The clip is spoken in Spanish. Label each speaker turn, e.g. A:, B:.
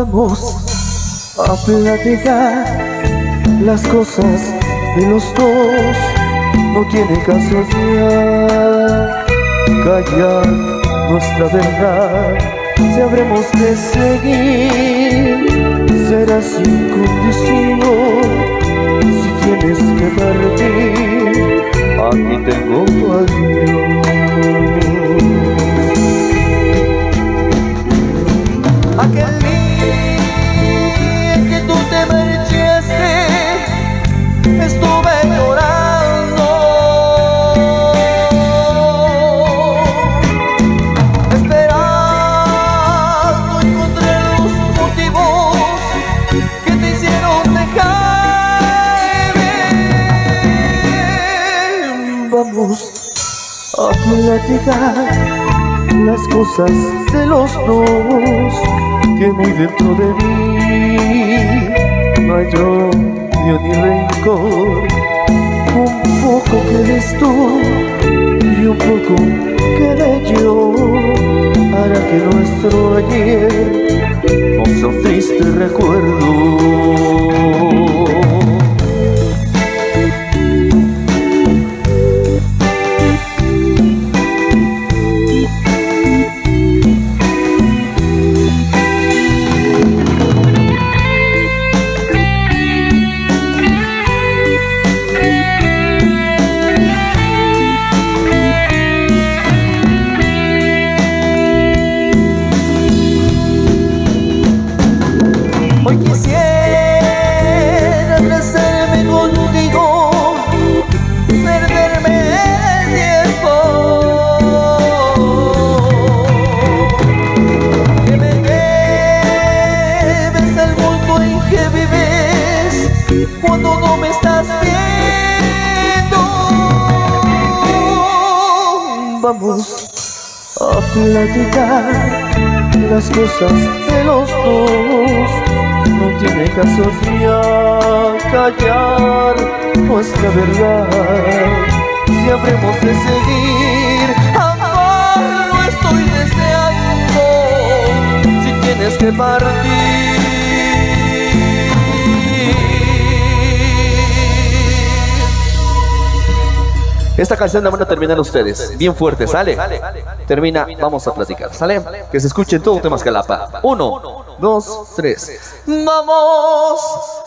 A: Vamos a platicar las cosas de los dos. No tiene caso ya callar nuestra verdad. Si habremos de seguir, será sin condición. Si tienes que partir, aquí tengo tu adiós. Aquel día que tú te marchaste, estuve llorando, esperando encontrar los motivos que te hicieron dejarme. Vamos a platicar las cosas de los dos, que muy dentro de mí no hay odio ni rencor. Un poco quedes tú y un poco quedé yo, para que nuestro ayer no sea un triste recuerdo. Hoy quisiera abrazarme contigo, perderme el tiempo, que me lleves al mundo en que vives cuando no me estás viendo. Vamos a platicar las cosas de los dos. No tiene caso ya callar nuestra verdad. Si habremos de seguir, amor, lo estoy deseando. Si tienes que partir, esta canción la van a terminar ustedes bien fuerte, ¿sale? Termina, vamos a platicar, ¿sale? Que se escuchen todo Temascalapa. 1, 2, 3. Vamos